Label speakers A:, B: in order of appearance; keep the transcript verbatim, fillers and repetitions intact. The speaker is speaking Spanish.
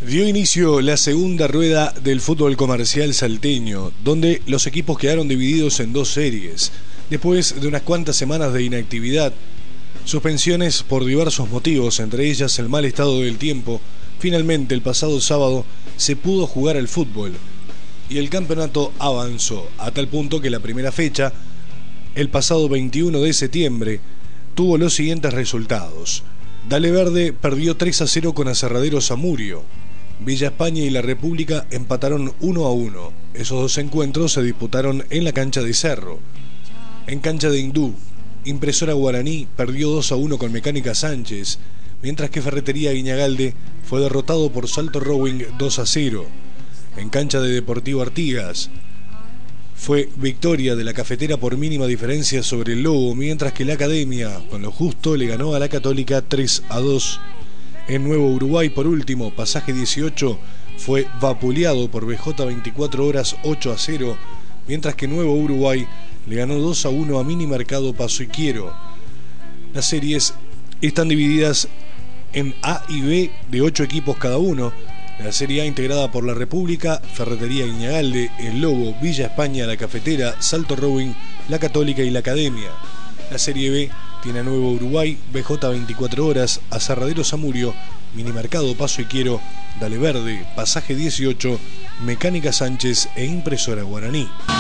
A: Dio inicio la segunda rueda del fútbol comercial salteño, donde los equipos quedaron divididos en dos series. Después de unas cuantas semanas de inactividad, suspensiones por diversos motivos, entre ellas el mal estado del tiempo, finalmente el pasado sábado se pudo jugar al fútbol y el campeonato avanzó a tal punto que la primera fecha, el pasado veintiuno de septiembre, tuvo los siguientes resultados. Dale Verde perdió tres a cero con Aserradero Samurio. Villa España y La República empataron uno a uno. Esos dos encuentros se disputaron en la cancha de Cerro. En cancha de Hindú, Impresora Guaraní perdió dos a uno con Mecánica Sánchez, mientras que Ferretería Guiñagalde fue derrotado por Salto Rowing dos a cero. En cancha de Deportivo Artigas, fue victoria de la Cafetera por mínima diferencia sobre el Lobo, mientras que la Academia, con lo justo, le ganó a la Católica tres a dos. En Nuevo Uruguay, por último, Pasaje dieciocho fue vapuleado por B J veinticuatro horas ocho a cero, mientras que Nuevo Uruguay le ganó dos a uno a Mini Mercado Paso y Quiero. Las series están divididas en A y B de ocho equipos cada uno. La Serie A integrada por La República, Ferretería Guiñagalde, El Lobo, Villa España, La Cafetera, Salto Rowing, La Católica y La Academia. La Serie B tiene a Nuevo Uruguay, B J veinticuatro horas, Aserradero Samurio, Minimercado Paso y Quiero, Dale Verde, Pasaje dieciocho, Mecánica Sánchez e Impresora Guaraní.